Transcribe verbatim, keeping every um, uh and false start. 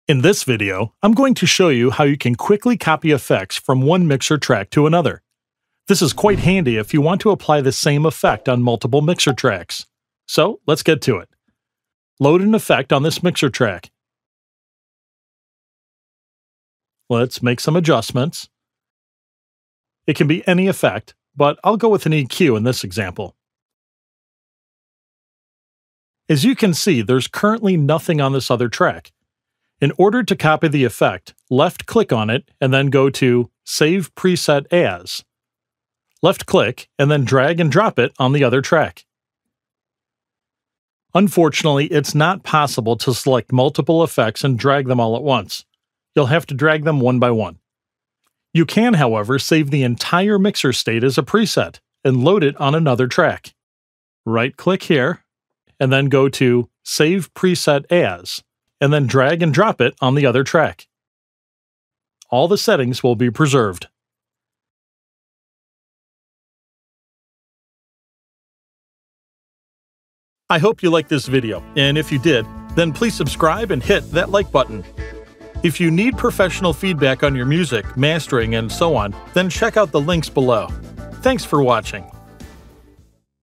In this video, I'm going to show you how you can quickly copy effects from one mixer track to another. This is quite handy if you want to apply the same effect on multiple mixer tracks. So let's get to it. Load an effect on this mixer track. Let's make some adjustments. It can be any effect, but I'll go with an E Q in this example. As you can see, there's currently nothing on this other track. In order to copy the effect, left-click on it and then go to Save Preset As. Left-click and then drag and drop it on the other track. Unfortunately, it's not possible to select multiple effects and drag them all at once. You'll have to drag them one by one. You can, however, save the entire mixer state as a preset and load it on another track. Right-click here, and then go to Save Preset As, and then drag and drop it on the other track. All the settings will be preserved. I hope you liked this video, and if you did, then please subscribe and hit that like button. If you need professional feedback on your music, mastering, and so on, then check out the links below. Thanks for watching.